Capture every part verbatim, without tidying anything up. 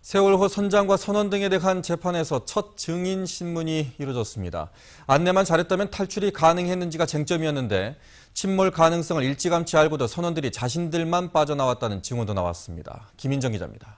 세월호 선장과 선원 등에 대한 재판에서 첫 증인 신문이 이루어졌습니다. 안내만 잘했다면 탈출이 가능했는지가 쟁점이었는데 침몰 가능성을 일찌감치 알고도 선원들이 자신들만 빠져나왔다는 증언도 나왔습니다. 김인정 기자입니다.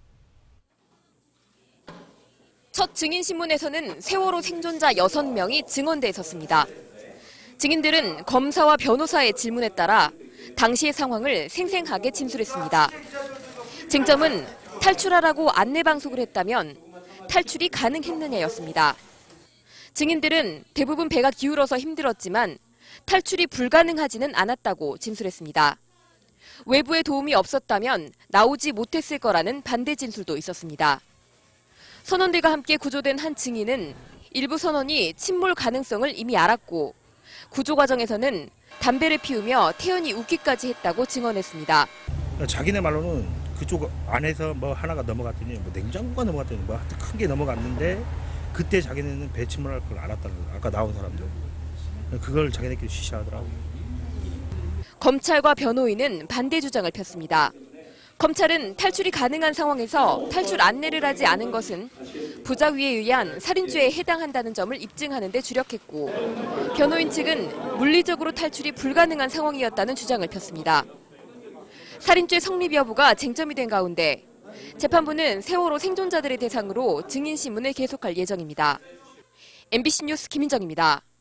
첫 증인 신문에서는 세월호 생존자 여섯 명이 증언대에 섰습니다. 증인들은 검사와 변호사의 질문에 따라 당시의 상황을 생생하게 진술했습니다. 쟁점은 탈출하라고 안내방송을 했다면 탈출이 가능했느냐였습니다. 증인들은 대부분 배가 기울어서 힘들었지만 탈출이 불가능하지는 않았다고 진술했습니다. 외부의 도움이 없었다면 나오지 못했을 거라는 반대 진술도 있었습니다. 선원들과 함께 구조된 한 증인은 일부 선원이 침몰 가능성을 이미 알았고 구조 과정에서는 담배를 피우며 태연히 웃기까지 했다고 증언했습니다. 자기네 말로는 그쪽 안에서 뭐 하나가 넘어갔더니 뭐 냉장고가 넘어갔더니 뭐 큰 게 넘어갔는데 그때 자기네는 배 침몰할 걸 알았다는 거예요. 아까 나온 사람들. 그걸 자기네끼리 쉬쉬하더라고요. 검찰과 변호인은 반대 주장을 폈습니다. 검찰은 탈출이 가능한 상황에서 탈출 안내를 하지 않은 것은 부작위에 의한 살인죄에 해당한다는 점을 입증하는 데 주력했고 변호인 측은 물리적으로 탈출이 불가능한 상황이었다는 주장을 폈습니다. 살인죄 성립 여부가 쟁점이 된 가운데 재판부는 세월호 생존자들의 대상으로 증인 신문을 계속할 예정입니다. 엠비씨 뉴스 김인정입니다.